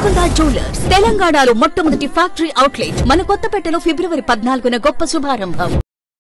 Golconda jewellers తెలంగాణలో మొట్టమొదటి factory outlet మన కొత్తపేటలో ఫిబ్రవరి 14న గొప్ప శుభారంభం.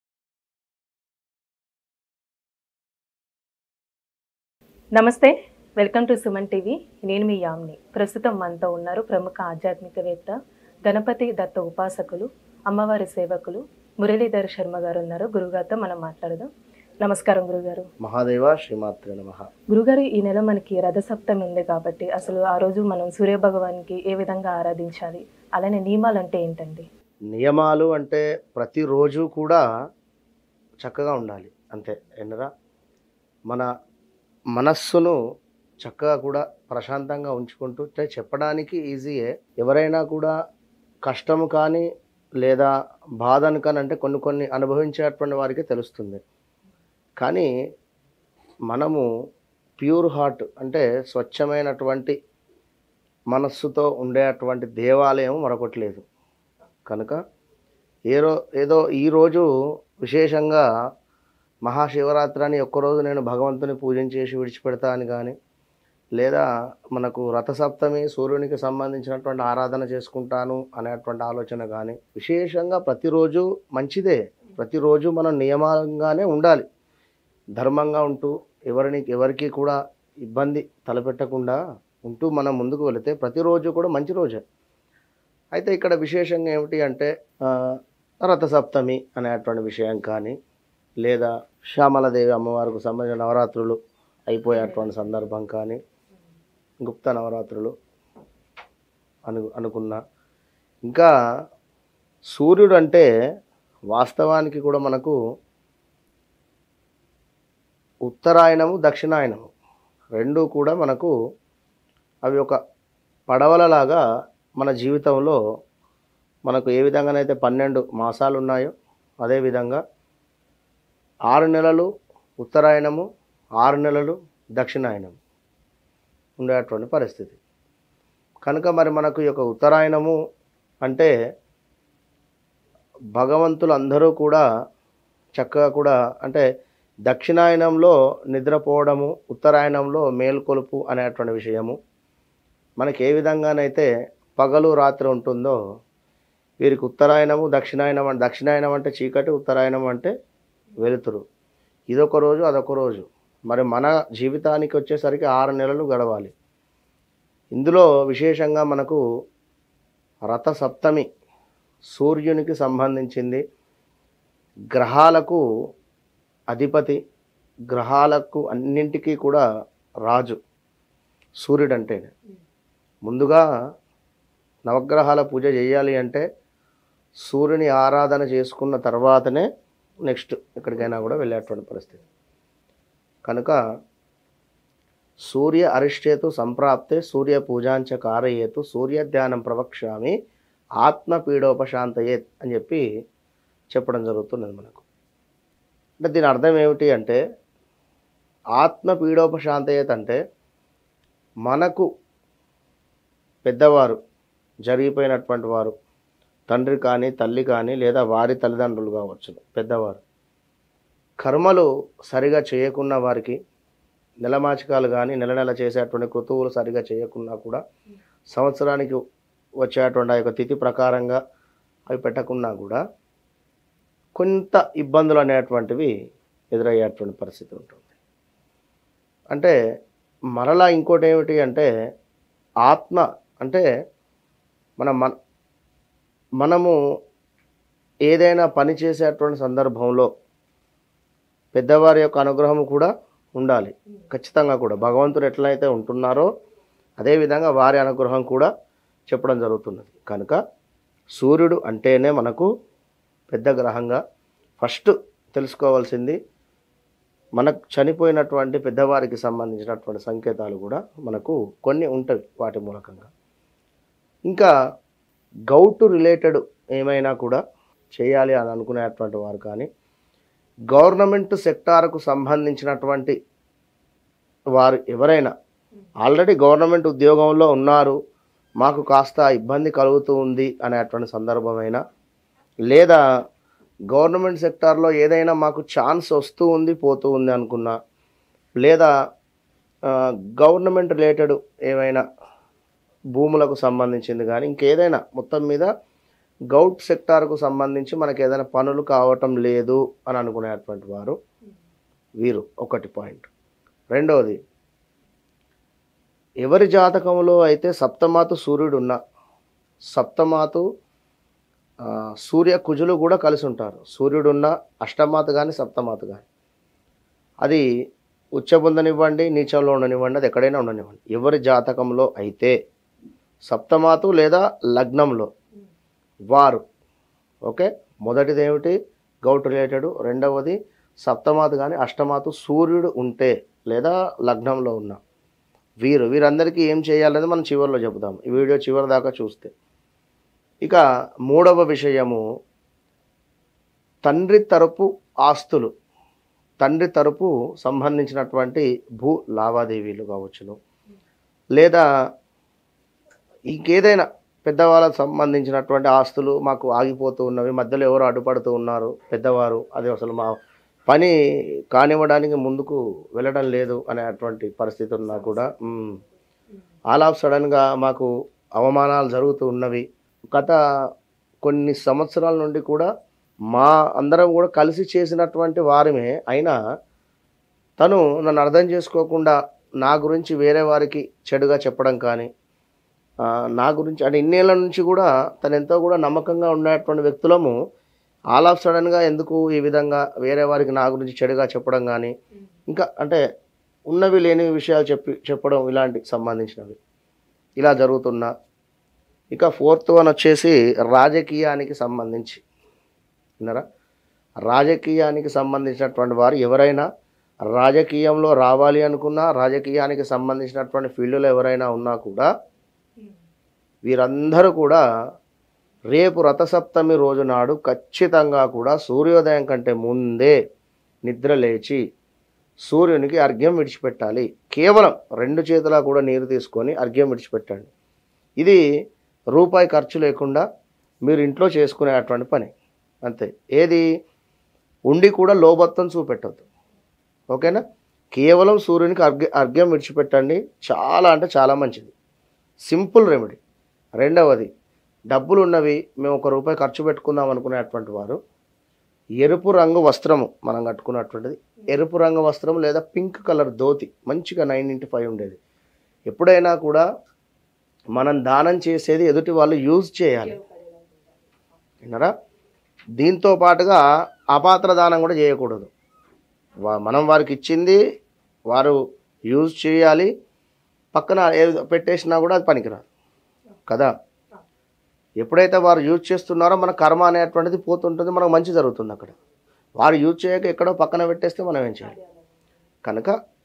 నమస్తే, వెల్కమ్ టు సుమన్ టీవీ. నేను మీ యామ్ని. ప్రస్తుతం మనతో ఉన్నారు ప్రముఖ ఆధ్యాత్మికవేత్త, గణపతి దత్త ఉపాసకులు, అమ్మవారి సేవకులు మురళీధర్ శర్మ గారు ఉన్నారు. గురుగారితో మనం మాట్లాడదాం. నమస్కారం గురుగారు. మహాదేవ శ్రీమాత్రే నమః. గురుగారు, ఈ నెల మనకి రథసప్తమి ఉంది కాబట్టి అసలు ఆ రోజు మనం సూర్య భగవాన్కి ఏ విధంగా ఆరాధించాలి, అలానే నియమాలు అంటే ఏంటండి? నియమాలు అంటే ప్రతిరోజు కూడా చక్కగా ఉండాలి అంతే. ఎన్నరా మన మనస్సును చక్కగా కూడా ప్రశాంతంగా ఉంచుకుంటూ చెప్పడానికి ఈజీయే. ఎవరైనా కూడా కష్టము కానీ లేదా బాధను కానీ అంటే కొన్ని అనుభవించేటువంటి వారికి తెలుస్తుంది. కానీ మనము ప్యూర్ హార్ట్ అంటే స్వచ్ఛమైనటువంటి మనస్సుతో ఉండేటువంటి దేవాలయం మరొకటి లేదు. కనుక ఏదో ఈరోజు విశేషంగా మహాశివరాత్రి అని ఒక్కరోజు నేను భగవంతుని పూజించేసి విడిచిపెడతా అని కానీ, లేదా మనకు రథసప్తమి సూర్యునికి సంబంధించినటువంటి ఆరాధన చేసుకుంటాను అనేటువంటి ఆలోచన కానీ, విశేషంగా ప్రతిరోజు మంచిదే. ప్రతిరోజు మనం నియమంగానే ఉండాలి, ధర్మంగా ఉంటూ ఎవరికి కూడా ఇబ్బంది తలపెట్టకుండా ఉంటూ మనం ముందుకు వెళితే ప్రతిరోజు కూడా మంచి రోజే. అయితే ఇక్కడ విశేషంగా ఏమిటి అంటే రథసప్తమి అనేటువంటి విషయం కానీ, లేదా శ్యామలదేవి అమ్మవారికి సంబంధించిన నవరాత్రులు అయిపోయేటువంటి సందర్భం కానీ, గుప్త నవరాత్రులు అనుకున్నా, ఇంకా సూర్యుడు అంటే వాస్తవానికి కూడా మనకు ఉత్తరాయణము దక్షిణాయనము రెండూ కూడా మనకు అవి ఒక పడవలలాగా మన జీవితంలో మనకు ఏ విధంగానైతే 12 మాసాలు ఉన్నాయో అదేవిధంగా 6 నెలలు ఉత్తరాయణము, 6 నెలలు దక్షిణాయనం ఉండేటువంటి పరిస్థితి. కనుక మరి మనకు ఈ యొక్క ఉత్తరాయణము అంటే భగవంతులు అందరూ కూడా చక్కగా కూడా అంటే దక్షిణాయనంలో నిద్రపోవడము, ఉత్తరాయణంలో మేల్కొలుపు అనేటువంటి విషయము మనకి ఏ విధంగానైతే పగలు రాత్రి ఉంటుందో వీరికి ఉత్తరాయణము దక్షిణాయనం అంటే చీకటి, ఉత్తరాయణం అంటే వెలుతురు. ఇదొక రోజు అదొక రోజు. మరి మన జీవితానికి వచ్చేసరికి 6 నెలలు గడవాలి. ఇందులో విశేషంగా మనకు రథసప్తమి సూర్యునికి సంబంధించింది. గ్రహాలకు అధిపతి, గ్రహాలకు అన్నింటికీ కూడా రాజు సూర్యుడు అంటే. ముందుగా నవగ్రహాల పూజ చేయాలి అంటే సూర్యుని ఆరాధన చేసుకున్న తర్వాతనే నెక్స్ట్ ఎక్కడికైనా కూడా వెళ్ళేటువంటి పరిస్థితి. కనుక సూర్య అరిష్టేతు సంప్రాప్తే సూర్య పూజాంచ కారయేతు సూర్య ధ్యానం ప్రవక్ష్యామి ఆత్మపీడోపశాంతయేత్ అని చెప్పి చెప్పడం జరుగుతున్నది మనకు. అంటే దీని అర్థం ఏమిటి అంటే ఆత్మపీడోపశాంతయేత్ అంటే మనకు పెద్దవారు, జరిగిపోయినటువంటి వారు, తండ్రి కానీ తల్లి కానీ లేదా వారి తల్లిదండ్రులు కావచ్చు, పెద్దవారు కర్మలు సరిగా చేయకున్న వారికి నెలమాచికాలు కానీ నెల చేసేటువంటి కృతువులు సరిగా చేయకున్నా కూడా సంవత్సరానికి వచ్చేటువంటి ఆ యొక్క తిథి ప్రకారంగా అవి పెట్టకున్నా కూడా కొంత ఇబ్బందులు అనేటువంటివి ఎదురయ్యేటువంటి పరిస్థితి ఉంటుంది. అంటే మరలా ఇంకోటి ఏమిటి అంటే ఆత్మ అంటే మనము ఏదైనా పని చేసేటువంటి సందర్భంలో పెద్దవారి యొక్క అనుగ్రహం కూడా ఉండాలి ఖచ్చితంగా. కూడా భగవంతుడు ఎట్లయితే ఉంటున్నారో అదేవిధంగా వారి అనుగ్రహం కూడా చెప్పడం జరుగుతున్నది. కనుక సూర్యుడు అంటేనే మనకు పెద్ద గ్రహంగా ఫస్ట్ తెలుసుకోవాల్సింది. మనకు చనిపోయినటువంటి పెద్దవారికి సంబంధించినటువంటి సంకేతాలు కూడా మనకు కొన్ని ఉంటాయి వాటి మూలకంగా. ఇంకా గౌటు రిలేటెడ్ ఏమైనా కూడా చేయాలి అని అనుకునేటువంటి వారు కానీ, గవర్నమెంట్ సెక్టార్కు సంబంధించినటువంటి వారు ఎవరైనా ఆల్రెడీ గవర్నమెంట్ ఉద్యోగంలో ఉన్నారు, మాకు కాస్త ఇబ్బంది కలుగుతూ ఉంది అనేటువంటి సందర్భమైనా, లేదా గవర్నమెంట్ సెక్టార్లో ఏదైనా మాకు ఛాన్స్ వస్తూ ఉంది పోతూ ఉంది అనుకున్నా, లేదా గవర్నమెంట్ రిలేటెడ్ ఏమైనా భూములకు సంబంధించింది కానీ ఇంకేదైనా మొత్తం మీద గౌట్ సెక్టార్కు సంబంధించి మనకి ఏదైనా పనులు కావటం లేదు అని అనుకునేటువంటి వారు వీరు ఒకటి పాయింట్. రెండవది, ఎవరి జాతకంలో అయితే సప్తమాతు సూర్యుడు ఉన్న సప్తమాతు సూర్య కుజులు కూడా కలిసి ఉంటారు. సూర్యుడున్న అష్టమాత కానీ సప్తమాత కానీ అది ఉచ్చబొందనివ్వండి, నీచంలో ఉండనివ్వండి, అది ఎక్కడైనా ఉండనివ్వండి, ఎవరి జాతకంలో అయితే సప్తమాతు లేదా లగ్నంలో వారు ఓకే. మొదటిది ఏమిటి గౌట్ రిలేటెడ్, రెండవది సప్తమాతు కానీ అష్టమాతు సూర్యుడు ఉంటే లేదా లగ్నంలో ఉన్న వీరందరికీ ఏం చేయాలనేది మనం చివరిలో చెబుతాం, ఈ వీడియో చివరి దాకా చూస్తే. ఇక మూడవ విషయము, తండ్రి తరపు ఆస్తులు, తండ్రి తరపు సంబంధించినటువంటి భూ లావాదేవీలు కావచ్చును, లేదా ఇంకేదైనా పెద్దవాళ్ళకు సంబంధించినటువంటి ఆస్తులు మాకు ఆగిపోతూ ఉన్నవి, మధ్యలో ఎవరు అడ్డుపడుతూ ఉన్నారు పెద్దవారు, అది అసలు మా పని కానివ్వడానికి ముందుకు వెళ్ళడం లేదు అనేటువంటి పరిస్థితి ఉన్నా కూడా ఆల్ ఆఫ్ సడన్గా మాకు అవమానాలు జరుగుతూ ఉన్నవి. గత కొన్ని సంవత్సరాల నుండి కూడా మా అందరం కూడా కలిసి చేసినటువంటి వారమే అయినా తను నన్ను అర్థం చేసుకోకుండా నా గురించి వేరే వారికి చెడుగా చెప్పడం కానీ, నా గురించి అంటే ఇన్నేళ్ల నుంచి కూడా తను ఎంతో కూడా నమ్మకంగా ఉన్నటువంటి వ్యక్తులము ఆల్ ఆఫ్ సడన్గా ఎందుకు ఈ విధంగా వేరే వారికి నా గురించి చెడుగా చెప్పడం కానీ, ఇంకా అంటే ఉన్నవి లేని విషయాలు చెప్పడం ఇలాంటి సంబంధించినవి ఇలా జరుగుతున్నా. ఇక ఫోర్త్ వన్ వచ్చేసి రాజకీయానికి సంబంధించి, విన్నారా, రాజకీయానికి సంబంధించినటువంటి వారు ఎవరైనా రాజకీయంలో రావాలి అనుకున్నా, రాజకీయానికి సంబంధించినటువంటి ఫీల్డ్లో ఎవరైనా ఉన్నా కూడా వీరందరూ కూడా రేపు రథసప్తమి రోజు నాడు ఖచ్చితంగా కూడా సూర్యోదయం కంటే ముందే నిద్ర లేచి సూర్యునికి అర్ఘ్యం విడిచిపెట్టాలి. కేవలం 2 చేతులా కూడా నీరు తీసుకొని అర్ఘ్యం విడిచిపెట్టండి. ఇది రూపాయి ఖర్చు లేకుండా మీరు ఇంట్లో చేసుకునేటువంటి పని అంతే. ఏది ఉండి కూడా లోబత్తం చూపెట్టద్దు, ఓకేనా. కేవలం సూర్యునికి అర్ఘ్యం విడిచిపెట్టండి, చాలా అంటే చాలా మంచిది, సింపుల్ రెమెడీ. రెండవది, డబ్బులు ఉన్నవి మేము 1 రూపాయి ఖర్చు పెట్టుకుందాం అనుకునేటువంటి వారు ఎరుపు రంగు వస్త్రము మనం కట్టుకున్నటువంటిది, ఎరుపు రంగు వస్త్రం లేదా పింక్ కలర్ ధోతి మంచిగా 9x5 ఉండేది. ఎప్పుడైనా కూడా మనం దానం చేసేది ఎదుటి వాళ్ళు యూజ్ చేయాలి, విన్నారా. దీంతో పాటుగా అపాత్ర దానం కూడా చేయకూడదు. మనం వారికి ఇచ్చింది వారు యూజ్ చేయాలి, పక్కన పెట్టేసినా కూడా అది పనికిరాదు కదా. ఎప్పుడైతే వారు యూజ్ చేస్తున్నారో మన కర్మ అనేటువంటిది పోతుంటుంది, మనకు మంచి జరుగుతుంది. అక్కడ వారు యూజ్ చేయక ఎక్కడో పక్కన పెట్టేస్తే మనం ఏం చేయాలి. కనుక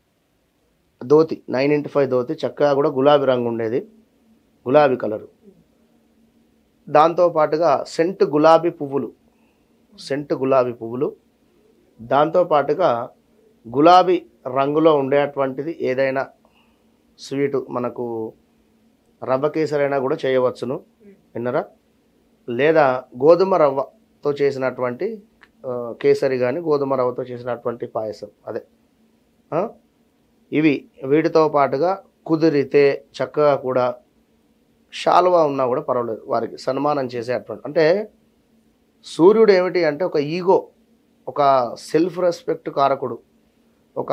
ధోతి 9x5 ధోతి చక్కగా కూడా గులాబీ రంగు ఉండేది, గులాబీ కలరు. దాంతోపాటుగా సెంట్ గులాబీ పువ్వులు, దాంతోపాటుగా గులాబీ రంగులో ఉండేటువంటిది ఏదైనా స్వీటు, మనకు రవ్వ కేసరైనా కూడా చేయవచ్చును, విన్నరా. లేదా గోధుమ రవ్వతో చేసినటువంటి కేసరి కానీ గోధుమ రవ్వతో చేసినటువంటి పాయసం అదే వీటితో పాటుగా కుదిరితే చక్కగా కూడా శాలువా ఉన్నా కూడా పర్వాలేదు వారికి సన్మానం చేసేటువంటి. అంటే సూర్యుడు ఏమిటి అంటే ఒక ఈగో, ఒక సెల్ఫ్ రెస్పెక్ట్ కారకుడు, ఒక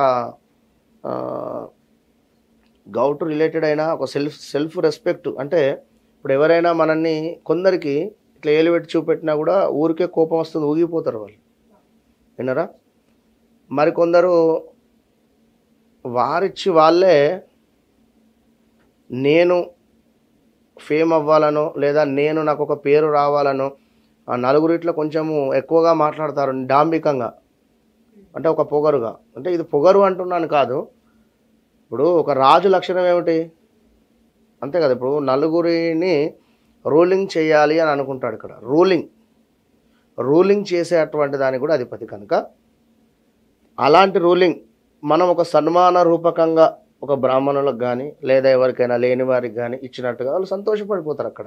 గౌట్ రిలేటెడ్ అయినా ఒక సెల్ఫ్ రెస్పెక్ట్. అంటే ఇప్పుడు ఎవరైనా మనల్ని కొందరికి ఇట్లా ఏలుపెట్టి చూపెట్టినా కూడా ఊరికే కోపం వస్తుంది, ఊగిపోతారు వాళ్ళు, విన్నారా. మరికొందరు వారిచ్చి వాళ్ళే నేను ఫేమ్ అవ్వాలనో లేదా నాకు ఒక పేరు రావాలనో నలుగురిట్లో కొంచెము ఎక్కువగా మాట్లాడతారు డాంబికంగా, అంటే ఒక పొగరుగా. అంటే ఇది పొగరు అంటున్నాను కాదు, ఇప్పుడు ఒక రాజు లక్షణం ఏమిటి అంతే కదా. ఇప్పుడు నలుగురిని రూలింగ్ చేయాలి అని అనుకుంటాడు, ఇక్కడ రూలింగ్ చేసేటువంటి దానికి కూడా అధిపతి. కనుక అలాంటి రూలింగ్ మనం ఒక సన్మాన రూపకంగా ఒక బ్రాహ్మణులకు కానీ లేదా ఎవరికైనా లేని వారికి కానీ ఇచ్చినట్టుగా వాళ్ళు సంతోషపడిపోతారు అక్కడ.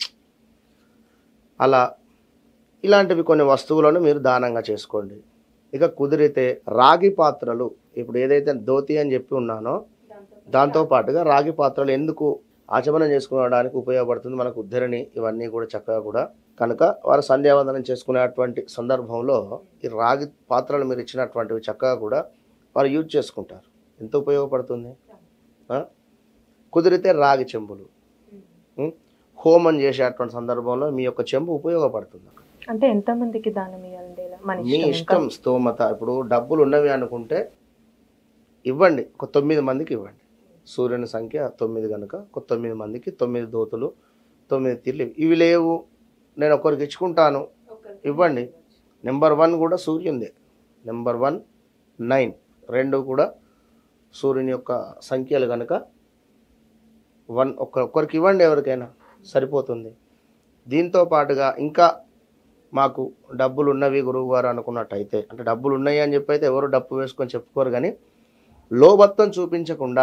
అలా ఇలాంటివి కొన్ని వస్తువులను మీరు దానంగా చేసుకోండి. ఇక కుదిరితే రాగి పాత్రలు, ఇప్పుడు ఏదైతే ధోతి అని చెప్పి ఉన్నానో దాంతోపాటుగా రాగి పాత్రలు ఎందుకు ఆచమనం చేసుకోవడానికి ఉపయోగపడుతుంది. మనకు ఉద్ధరణి ఇవన్నీ కూడా చక్కగా కూడా కనుక వారు సంధ్యావందనం చేసుకునేటువంటి సందర్భంలో ఈ రాగి పాత్రలు మీరు ఇచ్చినటువంటివి చక్కగా కూడా వారు యూజ్ చేసుకుంటారు. ఎంత ఉపయోగపడుతుంది. కుదిరితే రాగి చెంబులు హోమం చేసేటువంటి సందర్భంలో మీ యొక్క చెంబు ఉపయోగపడుతుంది. అంటే ఎంతమందికి దానం ఇవ్వాలండి? మీ ఇష్టం, స్తోమత. ఇప్పుడు డబ్బులు ఉన్నవి అనుకుంటే ఇవ్వండి, ఒక 9 మందికి ఇవ్వండి. సూర్యుని సంఖ్య 9 కనుక ఒక 9 మందికి 9 దోతులు 9 తీర్లు. ఇవి లేవు నేను ఒకరికి ఇచ్చుకుంటాను, ఇవ్వండి. నెంబర్ 1 కూడా సూర్యునిదే. నెంబర్ 1, 9 రెండు కూడా సూర్యుని యొక్క సంఖ్యలు కనుక 1 ఒక్కరికి ఇవ్వండి, ఎవరికైనా సరిపోతుంది. దీంతో పాటుగా ఇంకా మాకు డబ్బులు ఉన్నవి గురువు గారు అనుకున్నట్టయితే, అంటే డబ్బులు ఉన్నాయి అని చెప్పి అయితే ఎవరు డప్పు వేసుకొని చెప్పుకోరు, కానీ లోభత్వం చూపించకుండా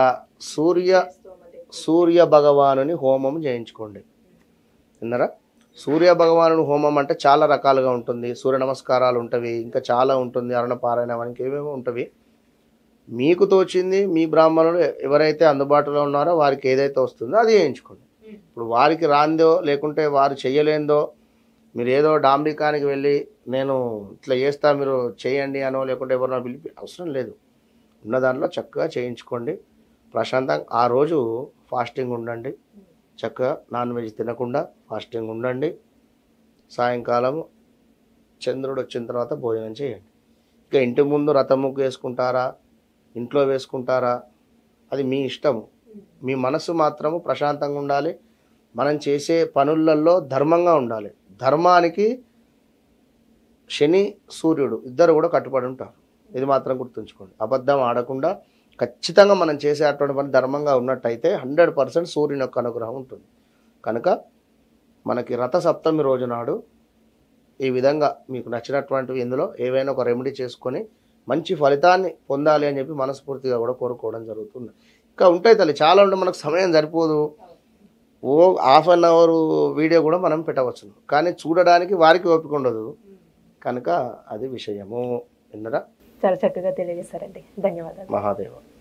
సూర్య భగవానుని హోమం చేయించుకోండి. విన్నారా? సూర్య భగవానుని హోమం అంటే చాలా రకాలుగా ఉంటుంది. సూర్య నమస్కారాలు ఉంటవి, ఇంకా చాలా ఉంటుంది, అరుణపారాయణం అని ఏమేమో ఉంటవి. మీకు తోచింది మీ బ్రాహ్మణులు ఎవరైతే అందుబాటులో ఉన్నారో వారికి ఏదైతే వస్తుందో అది చేయించుకోండి. ఇప్పుడు వారికి రాందో లేకుంటే వారు చెయ్యలేందో మీరు ఏదో డాంబికానికి వెళ్ళి నేను ఇట్లా చేస్తా మీరు చేయండి అనో లేకుంటే ఎవరినో పిలిపి అవసరం లేదు. ఉన్న దాంట్లో చక్కగా చేయించుకోండి. ప్రశాంతంగా ఆ రోజు ఫాస్టింగ్ ఉండండి. చక్కగా నాన్ వెజ్ తినకుండా ఫాస్టింగ్ ఉండండి. సాయంకాలం చంద్రుడు వచ్చిన తర్వాత భోజనం చేయండి. ఇక ఇంటి ముందు రథం ముగ్గు వేసుకుంటారా, ఇంట్లో వేసుకుంటారా, అది మీ ఇష్టము. మీ మనసు మాత్రము ప్రశాంతంగా ఉండాలి. మనం చేసే పనులలో ధర్మంగా ఉండాలి. ధర్మానికి శని సూర్యుడు ఇద్దరు కూడా కట్టుబడి ఉంటారు. ఇది మాత్రం గుర్తుంచుకోండి. అబద్ధం ఆడకుండా ఖచ్చితంగా మనం చేసే అటువంటి పని ధర్మంగా ఉన్నట్టయితే 100% సూర్యుని యొక్క అనుగ్రహం ఉంటుంది. కనుక మనకి రథ సప్తమి రోజు నాడు ఈ విధంగా మీకు నచ్చినటువంటివి ఇందులో ఏవైనా ఒక రెమెడీ చేసుకొని మంచి ఫలితాన్ని పొందాలి అని చెప్పి మనస్ఫూర్తిగా కూడా కోరుకోవడం జరుగుతుంది. ఇంకా ఉంటాయి తల్లి, చాలా ఉంటే మనకు సమయం సరిపోదు. ఓ ½ అన్ అవర్ వీడియో కూడా మనం పెట్టవచ్చును, కానీ చూడడానికి వారికి ఓపిక ఉండదు. కనుక అది విషయము. విన్నరా? చాలా చక్కగా తెలియజేశారండి. ధన్యవాదాలు. మహాదేవ.